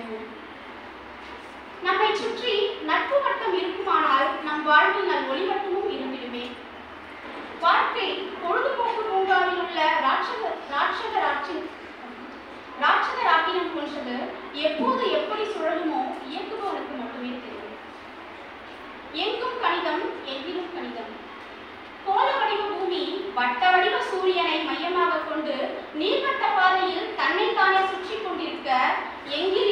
அமைவோம். நம்மை சுற்றி நட்பு வட்டம் இருக்குமானால் நம் வாழ்வில் நல் ஒளி வட்டமும் இருந்திடுமே. வாழ்க்கை பொழுதுபோக்கு பூங்காவில் உள்ள ராட்சதராட்டினம் போன்றது. எப்போது எப்படி சுழலுமோ இயக்குபவனுக்கு மட்டுமே தெரியும். எங்கும் கணிதம், எங்கிலும் கணிதம். கோள வடிவ பூமி வட்ட வடிவ சூரியனை மையமாக கொண்டு நீள்வட்ட பாதையில் தன்னைத்தானே சுற்றி கொண்டிருக்க எங்கில்